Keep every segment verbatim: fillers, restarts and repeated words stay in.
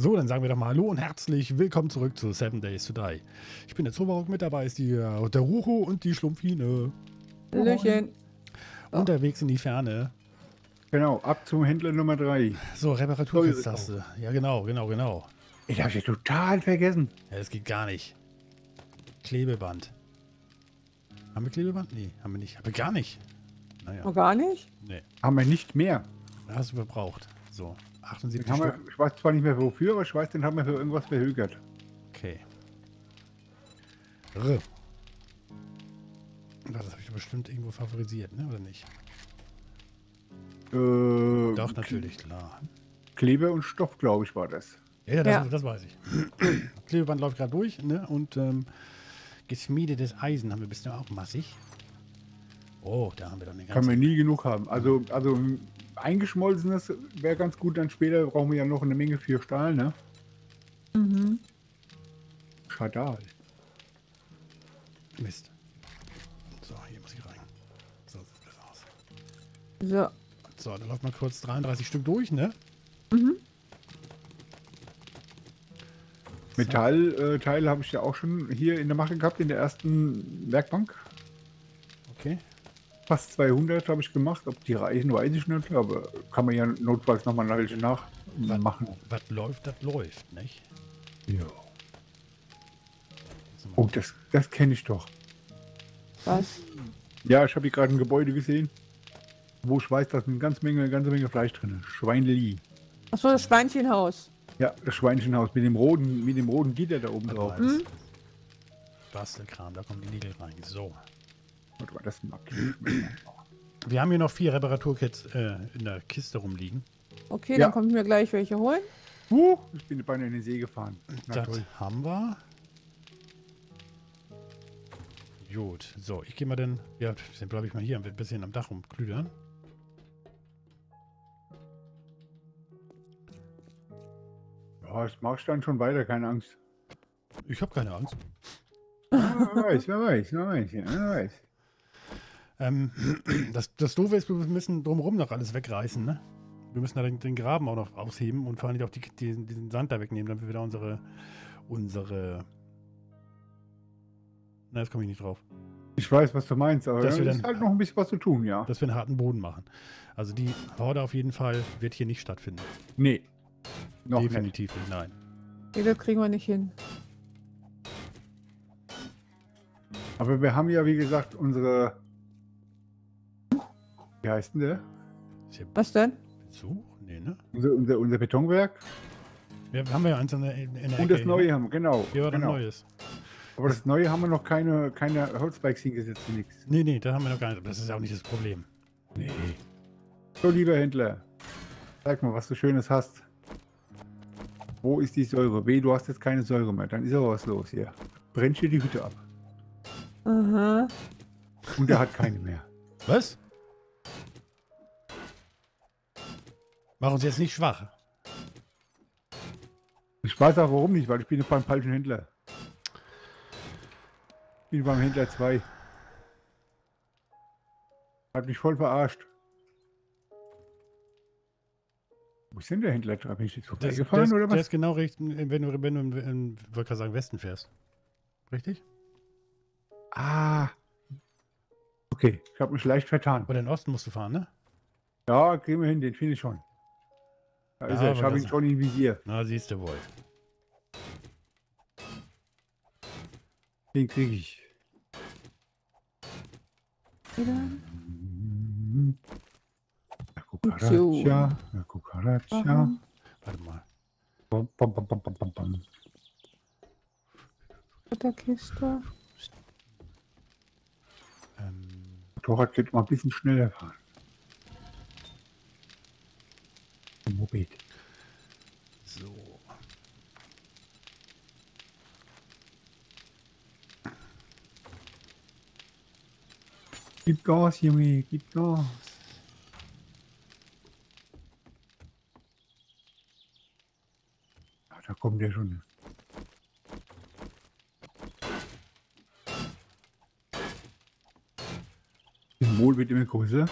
So, dann sagen wir doch mal Hallo und herzlich willkommen zurück zu Seven Days to Die. Ich bin der Zoberrock, mit dabei ist die, äh, der Rucho und die Schlumpfine. Hallöchen. Oh. Unterwegs in die Ferne. Genau, ab zum Händler Nummer drei. So, Reparaturkisttaste. Ja, genau, genau, genau. Ich habe ja total vergessen. Ja, das geht gar nicht. Klebeband. Haben wir Klebeband? Nee, haben wir nicht. Haben wir gar nicht. Naja. Oh, gar nicht? Nee, Haben wir nicht mehr. hast du verbraucht. So, Den achtundsiebzig haben wir, Stück. ich weiß zwar nicht mehr wofür, aber ich weiß, den haben wir für irgendwas verhögert. Okay. R. Das habe ich bestimmt irgendwo favorisiert, ne? Oder nicht? Äh, Doch, natürlich, klar. Kleber und Stoff, glaube ich, war das. Ja, ja, das, Ja. das weiß ich. Klebeband läuft gerade durch, ne? Und ähm, geschmiedetes Eisen haben wir bisher auch massig. Oh, da haben wir dann eine Kann ganze... man nie genug haben. Also, also eingeschmolzenes wäre ganz gut. Dann später brauchen wir ja noch eine Menge für Stahl, ne? Mhm. Schadal. Mist. So, hier muss ich rein. So sieht das aus. So. So, dann läuft mal kurz dreiunddreißig Stück durch, ne? Mhm. Metallteile habe ich ja auch schon hier in der Mache gehabt, in der ersten Werkbank. Okay. Fast zweihundert habe ich gemacht. Ob die reichen, weiß ich nicht. Aber kann man ja notfalls nochmal welche nachmachen. Was läuft, das läuft, nicht? Ja. Oh, das, das kenne ich doch. Was? Ja, ich habe hier gerade ein Gebäude gesehen, wo ich weiß, da ist eine ganze Menge, ganze Menge Fleisch drin. Schweineli. Achso, das Schweinchenhaus. Ja, das Schweinchenhaus mit dem roten, mit dem roten Gitter da oben Warte drauf. mal, das Hm? Bastelkram, da kommen die Nägel rein. So. Warte mal, das mag Wir haben hier noch vier Reparaturkits äh, in der Kiste rumliegen. Okay, Ja. dann kommt mir gleich welche holen. uh, Ich bin beinahe in den See gefahren. Na Das toll. haben wir. Gut, so, ich gehe mal dann, ja, dann bleibe ich mal hier ein bisschen am Dach rumklüdern. Ja, das machst du dann schon weiter, keine Angst. Ich habe keine Angst. Ja, wer weiß, wer weiß, wer weiß, ja, wer weiß. Ähm, das, das Doofe ist, wir müssen drumherum noch alles wegreißen, ne? Wir müssen da den, den Graben auch noch ausheben und vor allem auch die, die, diesen Sand da wegnehmen, damit wir da unsere, unsere, na, jetzt komme ich nicht drauf, Ich weiß, was du meinst, aber Dass es wir ist dann- halt noch ein bisschen was zu tun, ja. dass wir einen harten Boden machen. Also die Horde auf jeden Fall wird hier nicht stattfinden. Nee. Noch nicht. Definitiv nicht, nein. Nee, das kriegen wir nicht hin. Aber wir haben ja, wie gesagt, unsere. Wie heißt denn der? Ist hier Was denn? Besuch? Nee, ne? Unser, unser, unser Betonwerk. Wir haben ja eins in der, in der Und Ecke das hier, Neue ne? haben wir, genau. Hier war ein genau. neues. Aber das Neue haben wir noch keine, keine Holzbikes hingesetzt, nichts. Nee, nee, da haben wir noch gar nicht. Aber das ist ja auch nicht das Problem. Nee. So, lieber Händler, sag mal, was du Schönes hast. Wo ist die Säure? Weh, du hast jetzt keine Säure mehr. Dann ist aber was los hier. Brennt dir die Hütte ab. Aha. Und er hat keine mehr. Was? Mach uns jetzt nicht schwach. Ich weiß auch warum nicht, weil ich bin jetzt beim falschen Händler. Ich bin beim Händler zwei. Hat mich voll verarscht. Wo ist denn der Händler dran? Bin ich jetzt Der ist, der, vorbeigefahren ist, oder der was? ist genau richtig, wenn du, wenn du im, im, wollte gerade sagen, Westen fährst. Richtig? Ah. Okay, ich habe mich leicht vertan. Oder in den Osten musst du fahren, ne? Ja, kriegen wir hin, den finde ich schon. Da ist Ja, er, ich aber habe das- ihn schon im Visier. Na, siehst du wohl. Den kriege ich. Wieder. La cucaracha, la cucaracha. Aha. Warte mal. Bam, bam, bam, bam, bam, bam, bam. Futterkiste. Ähm, Motorrad könnte mal ein bisschen schneller fahren. Ein Moped. so. Gib Gas, Junge, gib Gas. Ah, da kommt der schon. Das Symbol wird immer größer.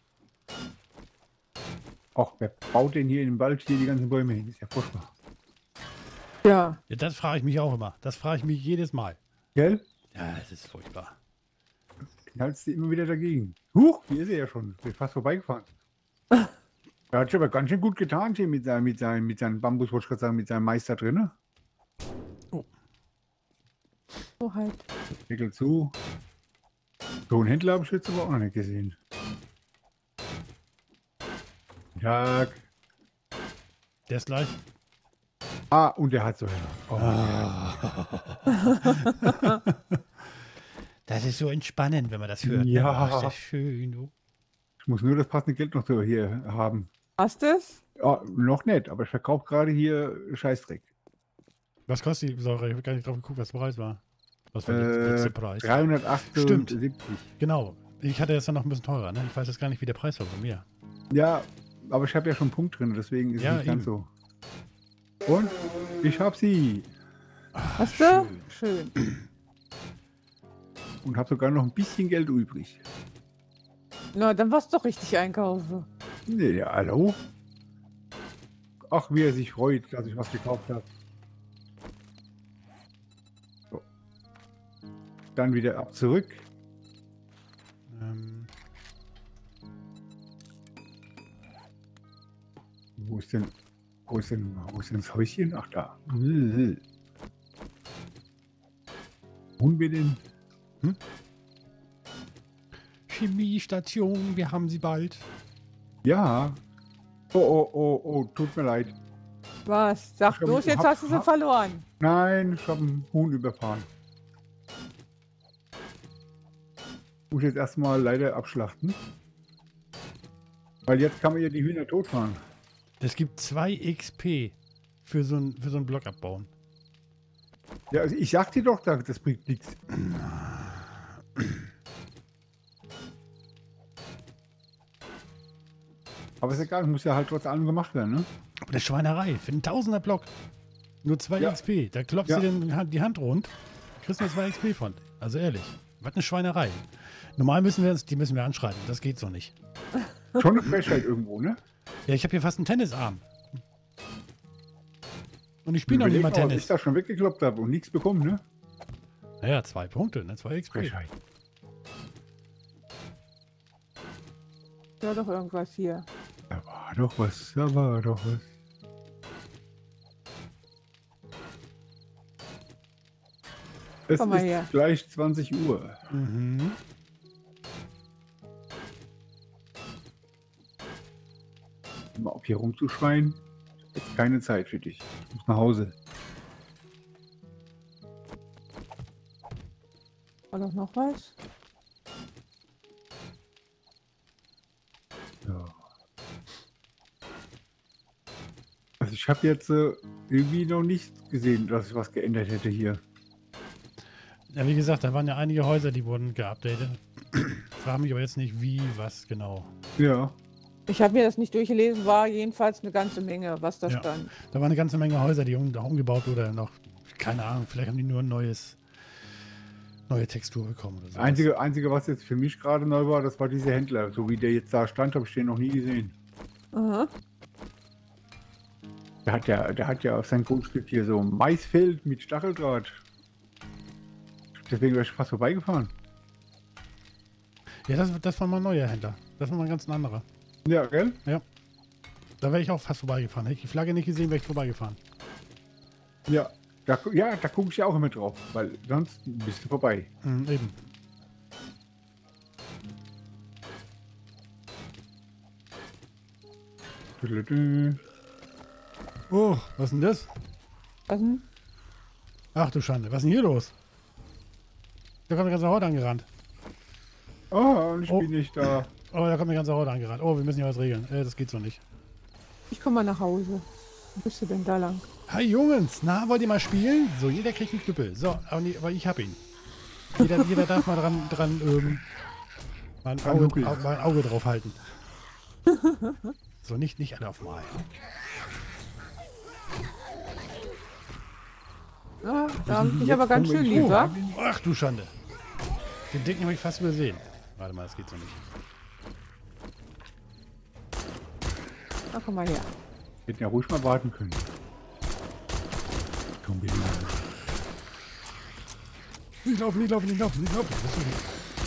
Ach, wer baut denn hier in den Wald hier die ganzen Bäume hin? Das ist ja furchtbar. Ja. Ja, das frage ich mich auch immer. Das frage ich mich jedes Mal. Gell? Ja, es ist furchtbar. Dann haltst du immer wieder dagegen. Huch, hier ist er ja schon. Bin fast vorbeigefahren. Er hat schon aber ganz schön gut getan hier mit seinem, mit seinem, mit seinem Bambus, wollte ich gerade sagen, mit seinem Meister drin. So halt. Deckel zu. So einen Händler habe ich jetzt aber auch noch nicht gesehen. Guten Tag. Der ist gleich. Ah, und der hat so. Oh, Das ist so entspannend, wenn man das hört. Ja. Ach, ist das schön. Du. Ich muss nur das passende Geld noch so hier haben. Hast du es? Ah, noch nicht, aber ich verkaufe gerade hier Scheißdreck. Was kostet die Säure? Ich habe gar nicht drauf geguckt, was der Preis war. Was war der Äh, letzte Preis? dreihundertachtundsiebzig. Genau. Ich hatte jetzt dann noch ein bisschen teurer. Ne? Ich weiß jetzt gar nicht, wie der Preis war bei mir. Ja, aber ich habe ja schon einen Punkt drin, deswegen ist Ja, es nicht ganz eben. so. Und ich habe sie. Hast du? Schön. Und habe sogar noch ein bisschen Geld übrig. Na, dann war's doch richtig einkaufen. Nee, ja, hallo? Ach, wie er sich freut, dass ich was gekauft habe. So. Dann wieder ab zurück. Ähm, Wo ist denn, wo ist denn, wo ist denn das Häuschen? Ach, da. Wohnen wir denn? Chemiestation, wir haben sie bald. Ja. Oh, oh, oh, oh, tut mir leid. Was? Sag Ich hab- bloß, jetzt hab- hast du sie hab- verloren. Nein, ich habe einen Huhn überfahren. Muss jetzt erstmal leider abschlachten. Weil jetzt kann man ja die Hühner totfahren. Es gibt zwei X P für so einen für so einen Block abbauen. Ja, also ich sag dir doch, da- das bringt nichts. Aber ist egal, muss ja halt trotz allem gemacht werden, ne? Aber eine Schweinerei, für einen Tausender Block. Nur zwei Ja. X P. Da klopfst Ja. du den, Hand- die Hand rund, kriegst nur zwei X P von. Also ehrlich, was eine Schweinerei. Normal müssen wir uns, die müssen wir anschreiben. Das geht so nicht. Schon eine Frechheit irgendwo, ne? Ja, ich habe hier fast einen Tennisarm. Und ich spiele noch nicht Überleg mal mal, was Tennis. ich da schon weggekloppt habe und nichts bekommen, ne? Naja, zwei Punkte, ne? Zwei X P. Frechheit. Ja, doch irgendwas hier. Da war doch was, da war doch was. Es Komm mal ist her. gleich zwanzig Uhr. Mhm. Mal auf hier rumzuschreien. Jetzt keine Zeit für dich. Ich muss nach Hause. War doch noch was? Ja. Also ich habe jetzt äh, irgendwie noch nicht gesehen, dass sich was geändert hätte hier. Ja, wie gesagt, da waren ja einige Häuser, die wurden geupdatet. Frage mich aber jetzt nicht, wie, was genau. Ja. Ich habe mir das nicht durchgelesen, war jedenfalls eine ganze Menge, was da Ja. stand. Da war eine ganze Menge Häuser, die um, umgebaut oder noch, keine Ahnung, vielleicht haben die nur ein neues, neue Textur bekommen oder so. Einzige, einzige, was jetzt für mich gerade neu war, das war dieser Händler. So wie der jetzt da stand, habe ich den noch nie gesehen. Aha. Der hat ja, der hat ja auf sein Grundstück hier so ein Maisfeld mit Stacheldraht. Deswegen wäre ich fast vorbeigefahren. Ja, das, das war mal ein neuer Händler. Das war mal ein ganz anderer. Ja, gell? Da wäre ich auch fast vorbeigefahren. Hätte ich die Flagge nicht gesehen, wäre ich vorbeigefahren. Ja. Da, gu- ja, da gucke ich ja auch immer drauf, weil sonst bist du vorbei. Mhm, eben. Oh, was ist denn das? Was denn? Ach du Schande, was ist denn hier los? Da kommt eine ganze Horde angerannt. Oh, und ich Oh. bin nicht da. Oh, da kommt eine ganze Horde angerannt. Oh, wir müssen hier was regeln. Äh, das geht so nicht. Ich komme mal nach Hause. Wo bist du denn da lang? Hi Jungs, na, wollt ihr mal spielen? So, jeder kriegt einen Knüppel. So, aber, nie, aber ich hab ihn. Jeder, jeder darf mal dran, dran ähm, mal, ein Dran Auge, nuckeln. au, mal ein Auge drauf halten. So, nicht, nicht alle auf mal. Ah, da habe ich mich aber ganz schön lieb, wa? Ach du Schande. Den Dicken habe ich fast übersehen. Warte mal, das geht so nicht. Ach, komm mal her. Hätten ja ruhig mal warten können. Zombie. Nicht laufen, nicht laufen, nicht laufen, nicht laufen. Das ist okay.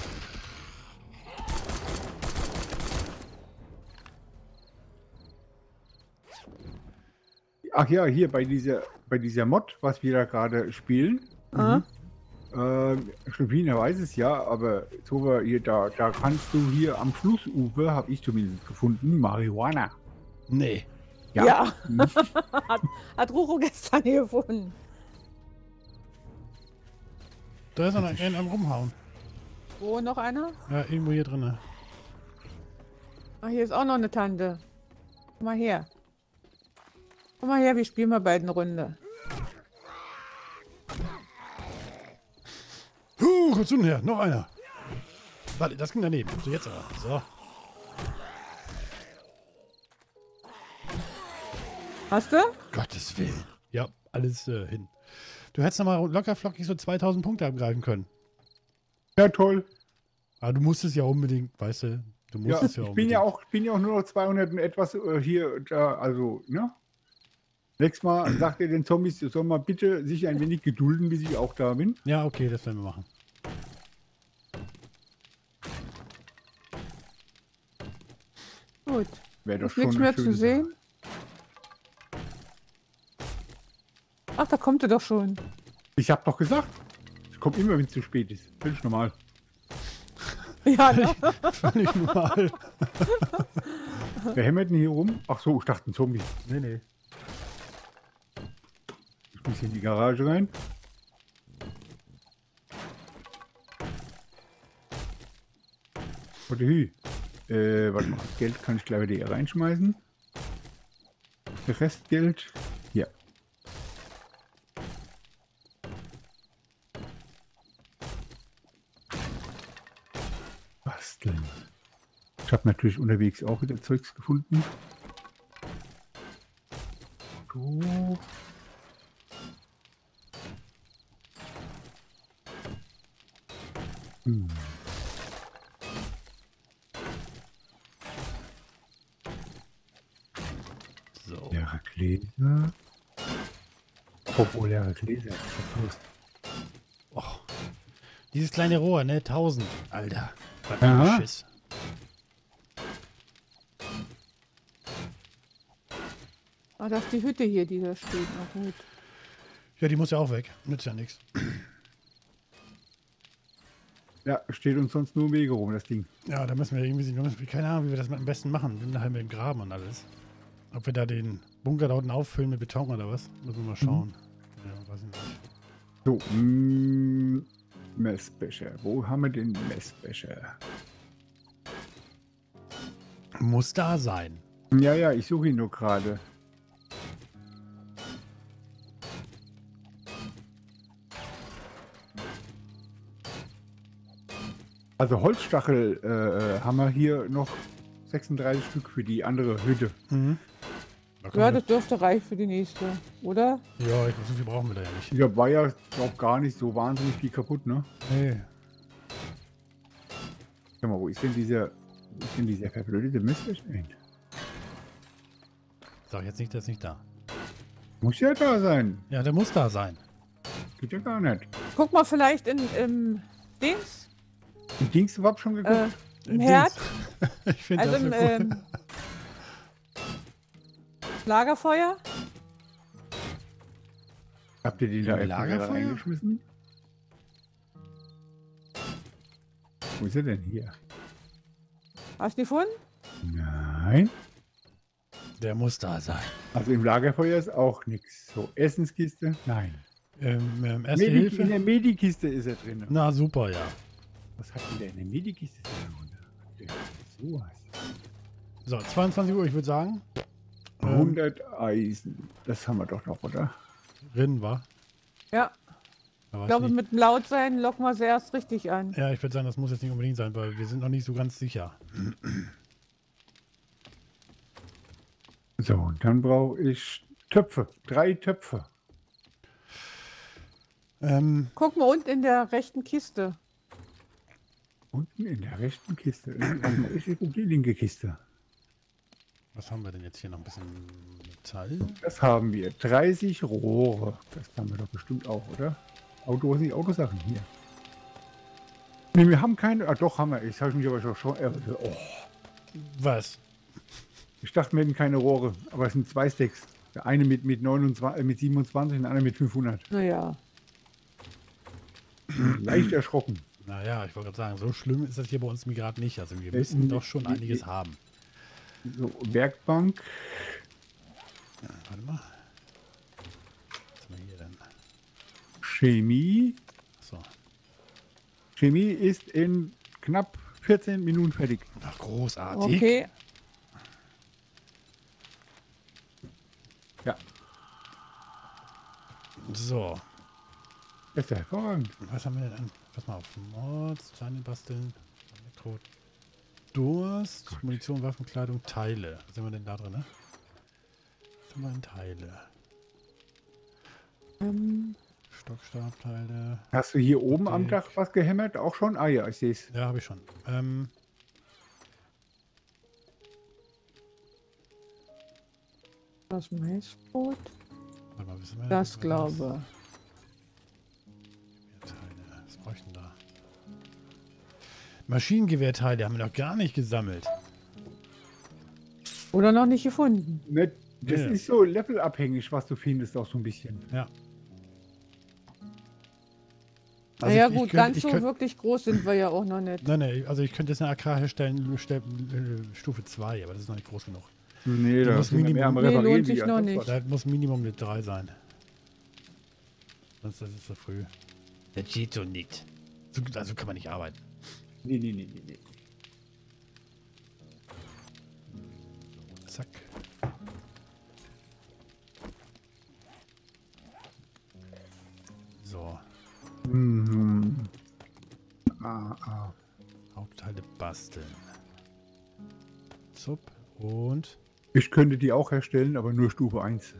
Ach ja, hier bei dieser, bei dieser Mod, was wir da gerade spielen. Mhm. Ähm, Schlupina weiß es ja, aber so war hier, da, da kannst du hier am Flussufer, habe ich zumindest gefunden, Marihuana. Nee. Ja. Hm? hat, hat Ruro gestern hier gefunden. Da ist noch einer am Rumhauen. Wo, noch einer? Ja, irgendwo hier drin. Ah, hier ist auch noch eine Tante. Komm mal her. Komm mal her, wir spielen mal beide eine Runde. Huh, kommst du denn her? Noch einer. Warte, das ging daneben. So, jetzt aber. So. Hast du? Gottes Willen. Ja, alles äh, hin. Du hättest noch mal locker flockig so zweitausend Punkte abgreifen können. Ja, toll. Aber du musstest ja unbedingt, weißt du, du Ja, musstest ja, ich unbedingt. bin ja auch, bin ja auch nur noch zweihundert und etwas äh, hier, da, also, ne? Nächstes Mal sagt ihr den Zombies, ihr soll mal bitte sich ein wenig gedulden, bis ich auch da bin. Ja, okay, das werden wir machen. Gut. Wäre doch Ist schon nichts eine mehr zu schöne sehen. Ach, da kommt er doch schon. Sache. Ich hab doch gesagt, es kommt immer, wenn es zu spät ist. Völlig normal. Ja, ne? Völlig normal. Wer hämmert denn hier rum? Ach so, ich dachte ein Zombie. Nee, nee. Ich muss hier in die Garage rein. Warte, hü. Äh, warte mal, das Geld kann ich gleich wieder hier reinschmeißen. Das Restgeld. Ja. Basteln. Ich habe natürlich unterwegs auch wieder Zeugs gefunden. So. Hm. So. Leere Gläser. Obwohl leere Gläser. Oh. Dieses kleine Rohr, ne? tausend. Alter. Was Aha. ein Schiss. Ah, das ist die Hütte hier, die da steht. Na gut. Ja, die muss ja auch weg. Nützt ja nichts. Ja, steht uns sonst nur im Wege rum, das Ding. Ja, da müssen wir irgendwie, wir müssen, keine Ahnung, wie wir das am besten machen. Wir sind nachher mit dem Graben und alles. Ob wir da den Bunker da unten auffüllen mit Beton oder was? Müssen wir mal schauen. Ja, weiß ich nicht. So, mm, Messbecher. Wo haben wir den Messbecher? Muss da sein. Ja, ja, ich suche ihn nur gerade. Also Holzstachel äh, haben wir hier noch sechsunddreißig Stück für die andere Hütte. Mhm. Da können Ja, wir- das dürfte reichen für die nächste, oder? ja, ich, so viel brauchen wir da ja nicht. Hier war ja auch gar nicht so wahnsinnig viel kaputt, ne? Nee. Sag mal, wo ist denn dieser, wo ist denn dieser verblödete Messbecher? Sag jetzt nicht, der ist nicht da. Muss ja da sein. Ja, der muss da sein. Geht ja gar nicht. Guck mal vielleicht in, im Dings, Die Dings überhaupt schon geguckt? äh, im Dings. Herd, Ich finde also das im so cool. ähm, Lagerfeuer. Habt ihr den da Im einfach wieder Lagerfeuer? reingeschmissen? Wo ist er denn hier? Hast du die gefunden? Nein. Der muss da sein. Also im Lagerfeuer ist auch nichts. So, Essenskiste? Nein. Ähm, ähm, erste Medi Hilfe? in der Medikiste ist er drin. Na, super, ja. Was hat denn der in der Medikiste drin? So was. So, zweiundzwanzig Uhr, ich würde sagen. Ähm, hundert Eisen. Das haben wir doch noch, oder? Rinnen war. Ja. Da Ich weiß glaube, nicht. mit dem Lautsein locken wir sie erst richtig an. Ja, ich würde sagen, das muss jetzt nicht unbedingt sein, weil wir sind noch nicht so ganz sicher. So, und dann brauche ich Töpfe. Drei Töpfe. Ähm, Guck mal unten in der rechten Kiste. Unten in der rechten Kiste. Also ist die linke Kiste. was haben wir denn jetzt hier noch ein bisschen Metall. Das haben wir. dreißig Rohre. Das haben wir doch bestimmt auch, oder? Auto, was nicht Autosachen hier. Ne, wir haben keine. Ah, doch, haben wir. Ich habe mich aber schon. schon äh, oh. Was? Ich dachte, wir hätten keine Rohre. Aber es sind zwei Stacks. Der eine mit, mit, neunundzwanzig, äh, mit siebenundzwanzig und der andere mit fünfhundert. Naja. Leicht erschrocken. Naja, ich wollte gerade sagen, so schlimm ist das hier bei uns gerade nicht. Also wir Es- müssen doch schon die- einiges die- haben. So, Werkbank. Ja, warte mal. Was haben wir hier denn? Chemie. So. Chemie ist in knapp vierzehn Minuten fertig. Ach, großartig. Okay. Ja, So. das ist ja hervorragend. Was haben wir denn an? Pass mal auf. Mods, Steine basteln, Elektro, Durst, Munition, Waffenkleidung, Teile. Was sind wir denn da drin, ne? Was haben wir denn Teile? Ähm, Stockstabteile. Hast du hier oben am Dick. Dach was gehämmert? Auch schon? Ah ja, ich sehe es. Ja, habe ich schon. Ähm, das Maisbrot. warte mal, wissen wir Das was glaube. Teile. Was bräuchten da? Maschinengewehrteile haben wir noch gar nicht gesammelt. Oder noch nicht gefunden. Ne, das Ja. ist so levelabhängig, was du findest, auch so ein bisschen. Ja. naja ich- ich gut, könnt- ganz ich so könnt- wirklich groß sind wir ja auch noch nicht. Nein, nein, also ich könnte jetzt eine A K herstellen, stell- äh, Stufe zwei, aber das ist noch nicht groß genug. Nee, da da muss sind wir mehr am Minimum- Nee, Reparieren lohnt sich wie noch als nicht. sonst Da muss Minimum eine drei sein. Sonst ist es zu früh. Das geht so nicht. So, also kann man nicht arbeiten. was. Nee, nee, nee, nee, nee. Zack. So, Mhm. Ah, ah. Hauptteile basteln. Zup und Ich könnte die auch herstellen, aber nur Stufe eins.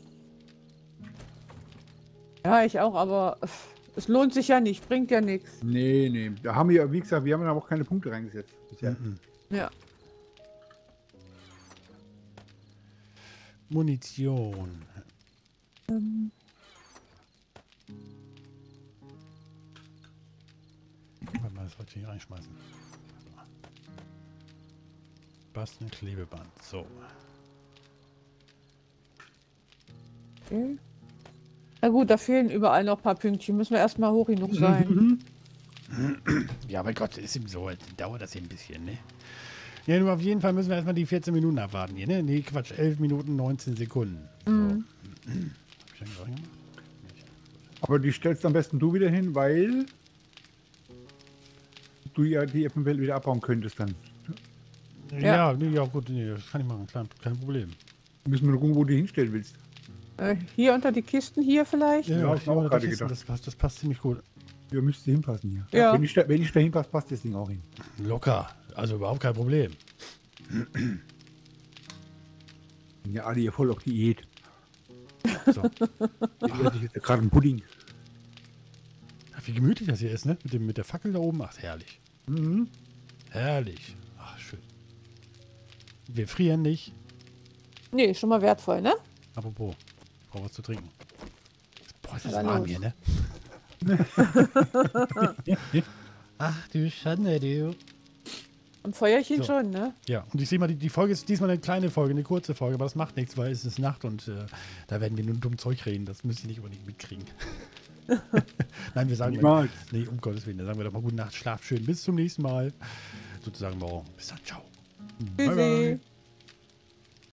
Ja, ich auch, aber es lohnt sich ja nicht, bringt ja nichts. Nee, nee. Da haben wir, wie gesagt, wir haben da auch keine Punkte reingesetzt. bisher. Mhm. Ja. Munition. Ähm, Warte mal, das wollte ich nicht reinschmeißen. Basteln, Klebeband. So. okay. Na gut, da fehlen überall noch ein paar Pünktchen. Müssen wir erstmal hoch genug sein. Mhm. Ja, mein Gott, ist ihm so, halt, dauert das hier ein bisschen, ne? Ja, nur auf jeden Fall müssen wir erstmal die vierzehn Minuten abwarten hier, ne? Nee, Quatsch, elf Minuten, neunzehn Sekunden. So. Mhm. Hab ich eigentlich reingemacht? Aber die stellst am besten du wieder hin, weil du ja die eventuell wieder abbauen könntest dann. Ja, nee, ja, gut, nee, das kann ich machen, kein, kein Problem. Müssen wir nur gucken, wo du die hinstellen willst. Äh, hier unter die Kisten, hier vielleicht? Ja, hab ich mir auch das, gerade ist- gedacht. das, passt, das passt ziemlich gut. Ja, müsste hinpassen hier. Ja. Wenn ich, da- wenn ich da hinpasse, passt das Ding auch hin. Locker, also überhaupt kein Problem. Sind ja alle hier voll auf Diät. So. Ich esse jetzt gerade einen Pudding. Ach, wie gemütlich das hier ist, ne? Mit, dem, mit der Fackel da oben. Ach, herrlich. Mhm. Herrlich. Ach, schön. Wir frieren nicht. Nee, schon mal wertvoll, ne? Apropos, ich brauche was zu trinken. Boah, ist das Dann warm los. hier, ne? Ach, du Schande, du. Am Feuerchen So. schon, ne? Ja, und ich sehe mal, die, die Folge ist diesmal eine kleine Folge, eine kurze Folge, aber das macht nichts, weil es ist Nacht und äh, da werden wir nur dumm Zeug reden. Das müsst ihr nicht unbedingt mitkriegen. Nein, wir sagen mal, Niemals. nee, um Gottes Willen, dann sagen wir doch mal gute Nacht, schlaft schön, bis zum nächsten Mal. Sozusagen morgen. Bis dann, ciao. Bye, bye. Tschüssi.